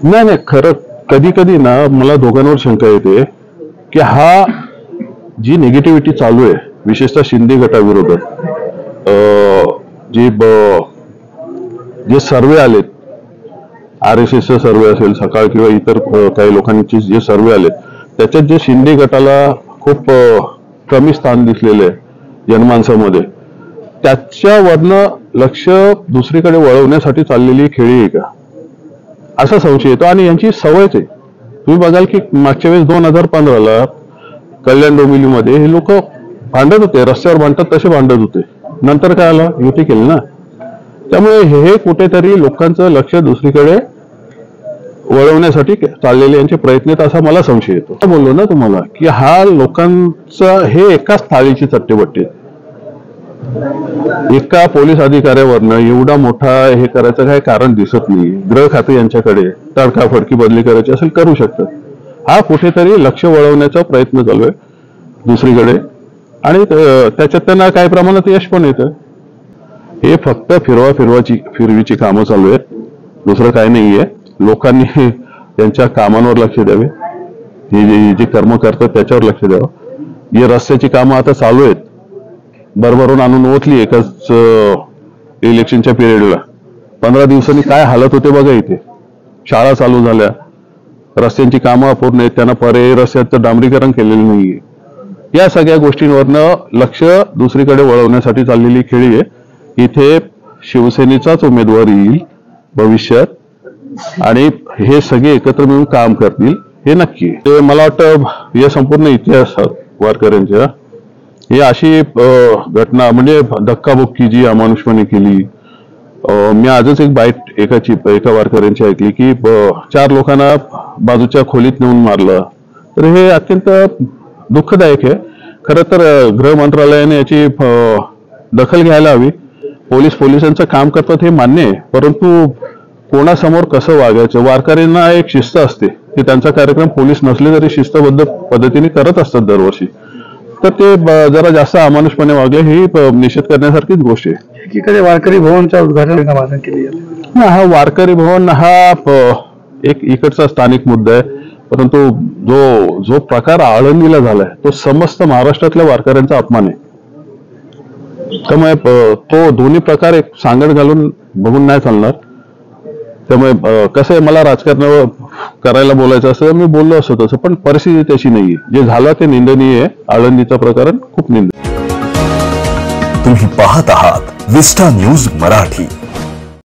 नाही नाही, खरं कधी कधी ना मला दोघांवर शंका येते की हा जी निगेटिव्हिटी चालू आहे विशेषतः शिंदे गटाविरोधात, जे जे सर्वे आलेत, RSS सर्वे असेल सकाळ किंवा इतर काही लोकांचे जे सर्वे आलेत त्याच्यात जे शिंदे गटाला खूप कमी स्थान दिसलेले आहे जनमानसामध्ये, त्याच्यावरनं लक्ष दुसरीकडे वळवण्यासाठी चाललेली खेळी आहे का असा संशय येतो. आणि यांची सवयच आहे. तुम्ही बघाल की मागच्या वेळेस 2015ला कल्याण डोंबिवलीमध्ये हे लोक भांडत होते, रस्त्यावर भांडतात तसे भांडत होते, नंतर काय आलं, युती केली ना. त्यामुळे हे कुठेतरी लोकांचं लक्ष दुसरीकडे वळवण्यासाठी चाललेले यांचे प्रयत्न आहेत असा मला संशय येतो. बोललो ना तुम्हाला की हा लोकांचा हे एकाच थाळीची चट्टेबट्टी, एका पोलीस अधिकाऱ्यावरनं एवढा मोठा हे करायचं काही कारण दिसत नाही. गृह खाते यांच्याकडे तडकाफडकी बदली करायची असेल करू शकतात. हा कुठेतरी लक्ष वळवण्याचा प्रयत्न चालू आहे दुसरीकडे, आणि त्याच्यात त्यांना काही प्रमाणात यश पण येतं. हे फक्त फिरवीची कामं चालू आहेत, दुसरं काही नाहीये. लोकांनी त्यांच्या कामांवर लक्ष द्यावे, हे जे कर्म करतात त्याच्यावर लक्ष द्यावं. हे रस्त्याची कामं आता चालू आहेत, भरभरून आणून ओतली एकाच इलेक्शनच्या पिरियडला. 15 दिवसांनी काय हालत होते बघा. इथे शाळा चालू झाल्या, रस्त्यांची कामं अपूर्ण आहेत, त्यांना पर्यायी रस्त्याचं डांबरीकरण केलेलं नाहीये. या सगळ्या गोष्टींवरनं लक्ष दुसरीकडे वळवण्यासाठी चाललेली खेळी आहे. इथे शिवसेनेचाच उमेदवार येईल भविष्यात आणि हे सगळे एकत्र मिळून काम करतील हे नक्की. ते मला वाटतं या संपूर्ण इतिहासात वारकऱ्यांच्या ही अशी घटना म्हणजे धक्काबुक्की जी अमानुषपणे केली. मी आजच एक बाईट एका वारकऱ्यांची ऐकली की 4 लोकांना बाजूच्या खोलीत नेऊन मारलं. तर हे अत्यंत दुःखदायक आहे. खरं तर गृह मंत्रालयाने याची दखल घ्यायला हवी. पोलिसांचं काम करतात हे मान्य आहे, परंतु कोणासमोर कसं वागायचं, वारकऱ्यांना एक शिस्त असते की त्यांचा कार्यक्रम पोलीस नसले तरी शिस्तबद्ध पद्धतीने करत असतात दरवर्षी. तर ते जरा जास्त अमानुषपणे वागले ही निषेध करण्यासारखीच गोष्ट आहे. एकीकडे वारकरी भवनच्या उद्घाटन केली. हा वारकरी भवन हा एक इकडचा स्थानिक मुद्दा आहे, परंतु जो प्रकार आळंदीला झालाय तो समस्त महाराष्ट्रातल्या वारकऱ्यांचा अपमान आहे. त्यामुळे तो दोन्ही प्रकार एक सांगड घालून बघून नाही चालणार. त्यामुळे कसं आहे, मला राजकारण करायला बोलायचं असं मी बोललो असतो तसं, पण परिस्थिती तशी नाहीये. जे झालं ते निंदनीय आहे. आळंदीचं प्रकरण खूप निंदनीय. तुम्ही पाहत आहात विस्टा न्यूज मराठी.